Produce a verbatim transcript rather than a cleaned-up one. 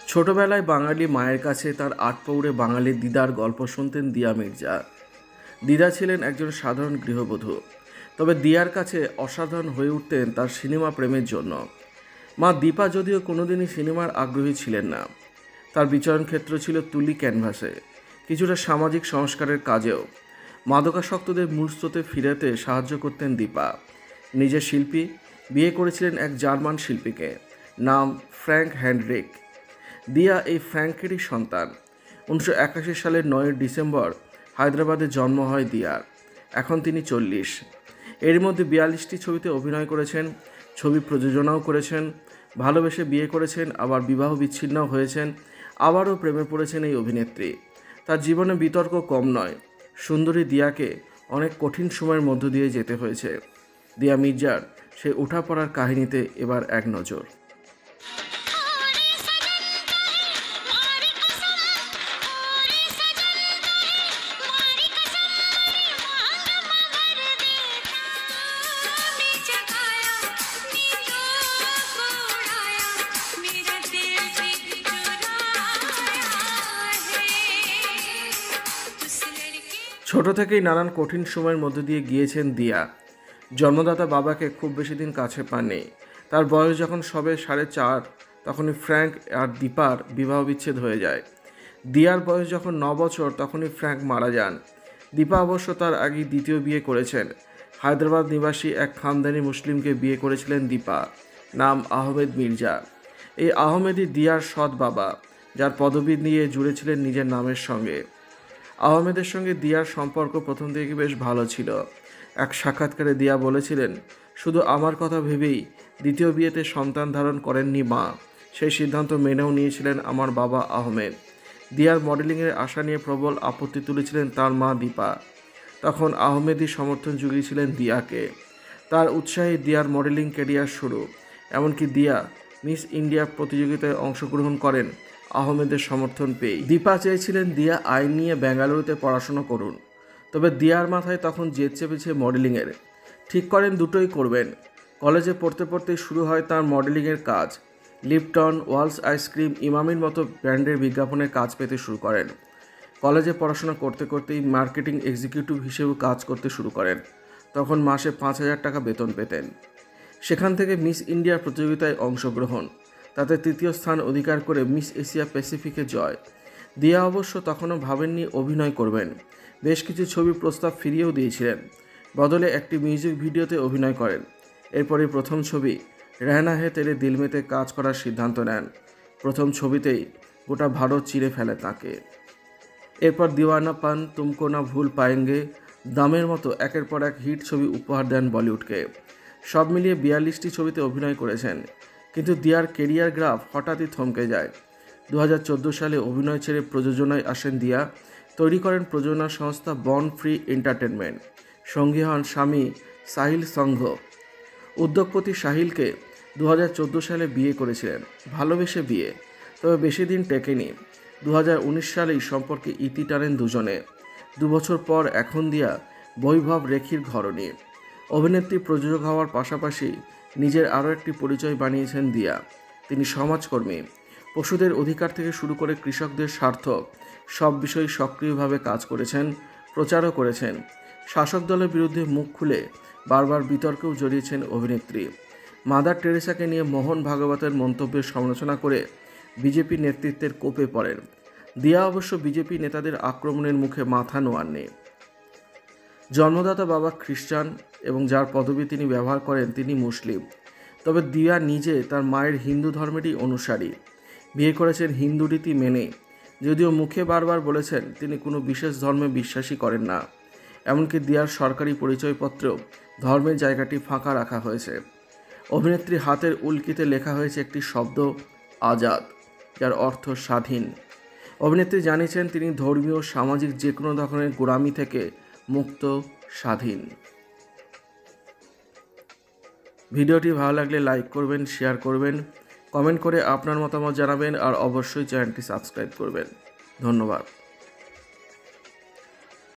ছোটবেলায় বাঙালি মায়ের কাছে তার আটপৌরে বাঙালি দিদার গল্প শুনতেন দিয়া মির্জা। দিদা ছিলেন একজন সাধারণ গৃহবধূ, তবে দিয়ার কাছে অসাধারণ হয়ে উঠতেন তার সিনেমা প্রেমের জন্য। মা দীপা যদিও কোনোদিনই সিনেমার আগ্রহী ছিলেন না, তার বিচরণ ক্ষেত্র ছিল তুলি ক্যানভাসে, কিছুটা সামাজিক সংস্কারের কাজেও। মাদকাসক্তদের মূল স্রোতে ফিরাতে সাহায্য করতেন দীপা। নিজের শিল্পী, বিয়ে করেছিলেন এক জার্মান শিল্পীকে, নাম ফ্র্যাঙ্ক হেনরিক। দিয়া এই ফ্র্যাঙ্কেরই সন্তান। উনিশশো একাশি সালের নয় ডিসেম্বর হায়দ্রাবাদে জন্ম হয় দিয়ার। এখন তিনি চল্লিশ। এর মধ্যে বিয়াল্লিশটি ছবিতে অভিনয় করেছেন, ছবি প্রযোজনাও করেছেন, ভালোবেসে বিয়ে করেছেন, আবার বিবাহ বিচ্ছিন্নও হয়েছেন, আবারও প্রেমে পড়েছেন এই অভিনেত্রী। তার জীবনে বিতর্ক কম নয়। সুন্দরী দিয়াকে অনেক কঠিন সময়ের মধ্য দিয়ে যেতে হয়েছে। দিয়া মির্জার সেই ওঠা পড়ার কাহিনীতে এবার এক নজর। ছোট থেকেই নানান কঠিন সময়ের মধ্য দিয়ে গিয়েছেন দিয়া। জন্মদাতা বাবাকে খুব বেশি দিন কাছে পাননি। তার বয়স যখন সবে সাড়ে চার, তখনই ফ্র্যাঙ্ক আর দীপার বিবাহ বিচ্ছেদ হয়ে যায়। দিয়ার বয়স যখন ন বছর, তখনই ফ্র্যাঙ্ক মারা যান। দীপা অবশ্য তার আগেই দ্বিতীয় বিয়ে করেছেন। হায়দ্রাবাদ নিবাসী এক খানদানি মুসলিমকে বিয়ে করেছিলেন দীপা, নাম আহমেদ মির্জা। এই আহমেদই দিয়ার সৎ বাবা, যার পদবি নিয়ে জুড়েছিলেন নিজের নামের সঙ্গে। আহমেদের সঙ্গে দিয়ার সম্পর্ক প্রথম থেকে বেশ ভালো ছিল। এক সাক্ষাৎকারে দিয়া বলেছিলেন, শুধু আমার কথা ভেবেই দ্বিতীয় বিয়েতে সন্তান ধারণ করেননি মা, সেই সিদ্ধান্ত মেনেও নিয়েছিলেন আমার বাবা আহমেদ। দিয়ার মডেলিংয়ের আশা নিয়ে প্রবল আপত্তি তুলেছিলেন তার মা দীপা। তখন আহমেদই সমর্থন জুগিয়েছিলেন দিয়াকে। তার উৎসাহে দিয়ার মডেলিং ক্যারিয়ার শুরু। এমনকি দিয়া মিস ইন্ডিয়া প্রতিযোগিতায় অংশগ্রহণ করেন আহমেদের সমর্থন পেয়ে। দীপা চেয়েছিলেন দিয়া আইন নিয়ে বেঙ্গালুরুতে পড়াশোনা করুন, তবে দিয়ার মাথায় তখন জেদ চেপেছে মডেলিংয়ের। ঠিক করেন দুটোই করবেন। কলেজে পড়তে পড়তেই শুরু হয় তার মডেলিংয়ের কাজ। লিপটন, ওয়ালস আইসক্রিম, ইমামির মতো ব্র্যান্ডের বিজ্ঞাপনের কাজ পেতে শুরু করেন। কলেজে পড়াশোনা করতে করতেই মার্কেটিং এক্সিকিউটিভ হিসেবেও কাজ করতে শুরু করেন। তখন মাসে পাঁচ হাজার টাকা বেতন পেতেন। সেখান থেকে মিস ইন্ডিয়া প্রতিযোগিতায় অংশগ্রহণ, তাতে তৃতীয় স্থান অধিকার করে মিস এশিয়া প্যাসিফিকে জয়। দিয়া অবশ্য তখনও ভাবেননি অভিনয় করবেন। বেশ কিছু ছবি প্রস্তাব ফিরিয়েও দিয়েছিলেন, বদলে একটি মিউজিক ভিডিওতে অভিনয় করেন। এরপরে প্রথম ছবি রেহনা হে তেরে দিল মেতে কাজ করার সিদ্ধান্ত নেন। প্রথম ছবিতেই গোটা ভারত চিরে ফেলে তাকে। এরপর দিওয়ানাপান, তুমকো না ভুল পায়েঙ্গে, দামের মতো একের পর এক হিট ছবি উপহার দেন বলিউডকে। সব মিলিয়ে বিয়াল্লিশটি ছবিতে অভিনয় করেছেন। কিন্তু দিয়ার কেরিয়ার গ্রাফ হঠাৎই থমকে যায়। দু হাজার চোদ্দো সালে অভিনয় ছেড়ে প্রযোজনায় আসেন দিয়া। তৈরি করেন প্রযোজনা সংস্থা বর্ন ফ্রি এন্টারটেনমেন্ট। সঙ্গী হন স্বামী সাহিল সংঘ। উদ্যোগপতি সাহিলকে দু হাজার চোদ্দো সালে বিয়ে করেছিলেন, ভালোবেসে বিয়ে, তবে বেশি দিন টেকেনি। দু হাজার উনিশ সালেই সম্পর্কে ইতি টানেন দুজনে। দু বছর পর এখন দিয়া বৈভব রেখির ঘরণী। অভিনেত্রী, প্রযোজক হওয়ার পাশাপাশি নিজের আরও একটি পরিচয় বানিয়েছেন দিয়া। তিনি সমাজকর্মী। পশুদের অধিকার থেকে শুরু করে কৃষকদের স্বার্থ, সব বিষয়ে সক্রিয়ভাবে কাজ করেছেন, প্রচারও করেছেন। শাসক দলের বিরুদ্ধে মুখ খুলে বারবার বিতর্কেও জড়িয়েছেন অভিনেত্রী। মাদার টেরেসাকে নিয়ে মোহন ভাগবতের মন্তব্যের সমালোচনা করে বিজেপি নেতৃত্বের কোপে পড়েন। দিয়া অবশ্য বিজেপি নেতাদের আক্রমণের মুখে মাথা নোয়াননি। জন্মদাতা বাবা খ্রিস্টান এবং যার পদবি তিনি ব্যবহার করেন তিনি মুসলিম। তবে দিয়া নিজে তার মায়ের হিন্দু ধর্মেরই অনুসারী। বিয়ে করেছেন হিন্দু রীতি মেনে, যদিও মুখে বারবার বলেছেন তিনি কোনো বিশেষ ধর্মে বিশ্বাসী করেন না। এমনকি দিয়ার সরকারি পরিচয়পত্রেও ধর্মের জায়গাটি ফাঁকা রাখা হয়েছে। অভিনেত্রী হাতের উল্কিতে লেখা হয়েছে একটি শব্দ, আজাদ, যার অর্থ স্বাধীন। অভিনেত্রী জানিয়েছেন তিনি ধর্মীয়, সামাজিক যে কোনো ধরনের গোড়ামি থেকে মুক্ত, স্বাধীন। ভিডিওটি ভালো লাগলে লাইক করবেন, শেয়ার করবেন, কমেন্ট করে আপনার মতামত জানাবেন আর অবশ্যই চ্যানেলটি সাবস্ক্রাইব করবেন। ধন্যবাদ।